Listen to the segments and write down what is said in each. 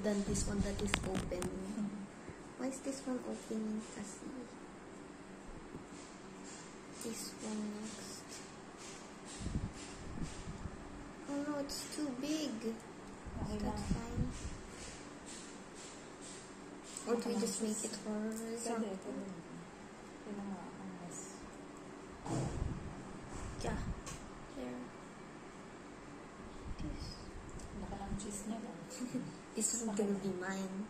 good than this one that is open. Why is this one opening? This one next. Oh no, it's too big. Is that fine? Or do we just make it horizontal? Yeah. There. This is gonna be mine.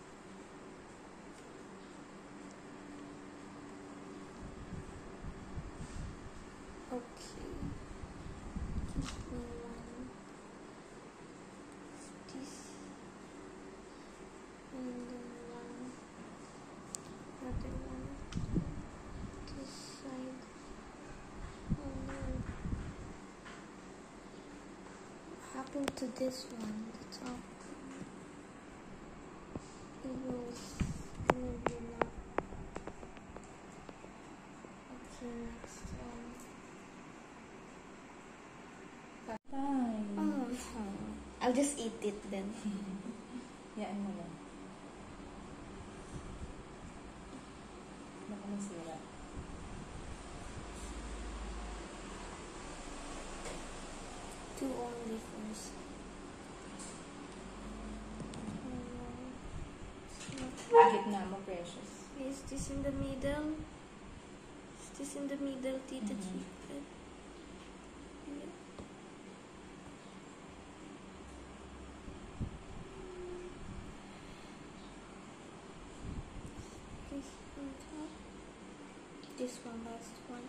Okay. Give me one. This. And then one. Other one. This side. Oh no. What happened to this one? The top. It was maybe not. Okay, next one. I'll just eat it then. Yeah, mo lang. Baka masira. Two only first. Gitna mo, precious. Is this in the middle? Is this in the middle, Tita Chica? Yeah. This on top. This one, last one.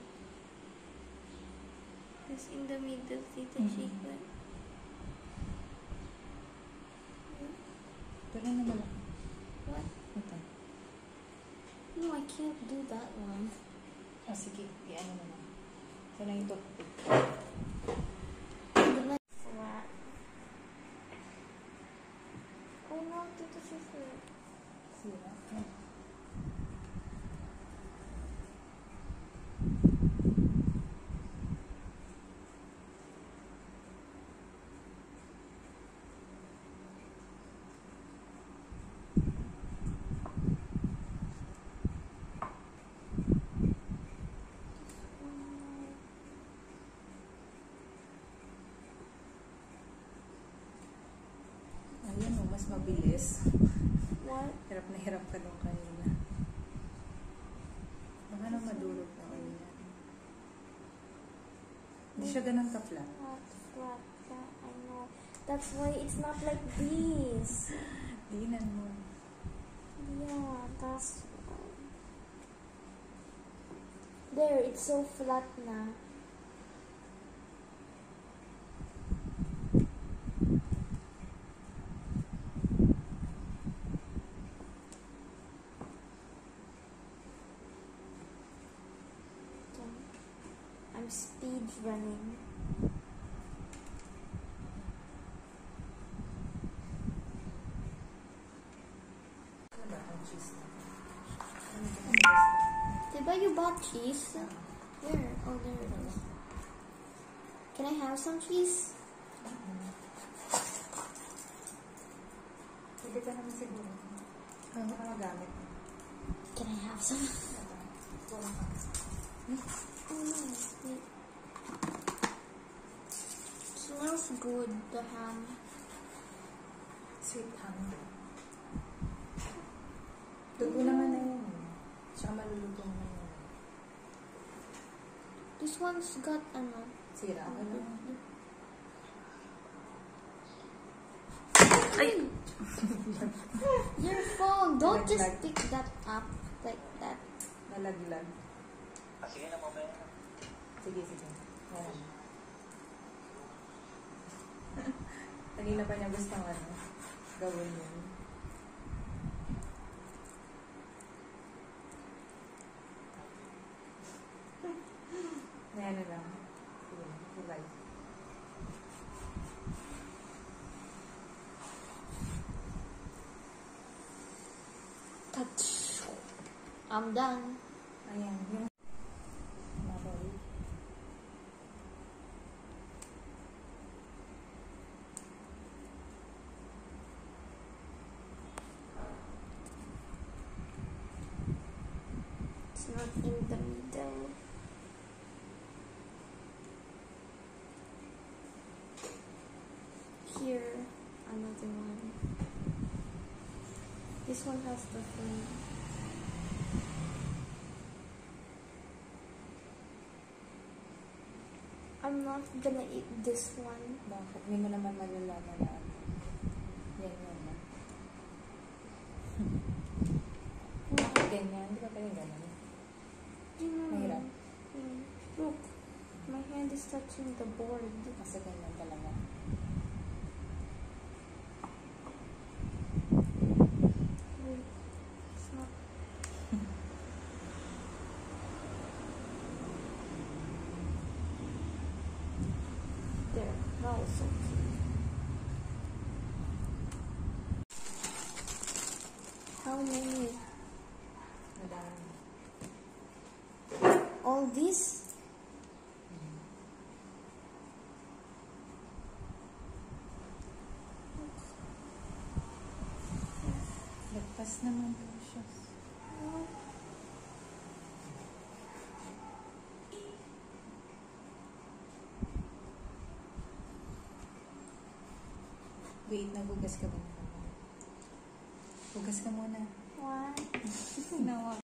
This in the middle, Tita Chica. Pero naman lang. What? Ito. No, I can't do that one. Oh, sige. Iyan mo naman. Ito na yung toothpick. Flat. Oh no, Tita Chica. Sira. Ayan o, mas mabilis. What? Hirap na hirap ka doon kanina. Baka nang madulog na kanina. Hindi siya ganun ka-flat. Flat, I know. That's why it's not like this. Diinan mo. Yeah, that's... There, it's so flat na. I'm speed running. Ano ba ang cheese na? Diba you bought cheese? Where? Oh, there it is. Can I have some cheese? Pwede ka naman siguro. Ano ka magamit? Can I have some? Oh no, wait. Smells good, the ham. Sweet ham. Dugo naman na yun. Tsaka maluluto mo na yun. This one's got ano. Sira ka lang. Ay! Your phone! Don't just pick that up like that. Nalaglag. Sige na mamaya. Sige, sige. Ayan. Kanina pa niya gusto gawin yun. Ayan na lang. Sige, bye. I'm done. Ayan. Yung maroy. It's not in the middle. Here, another one. This one has the thing. I'm not gonna eat this one. Bakit? Hindi mo naman malalaman na ano. Yan yan na. Bakit ganyan? Di ba pwede ganyan? Mahirap. Look, my hand is touching the board. Kasi ganyan talaga. Wait, it's not. There, that was so cute. How many? Madami. All this? Lagpas naman po siya. Wait, nagugas ka ba? Hugas ka muna. One. Nawa.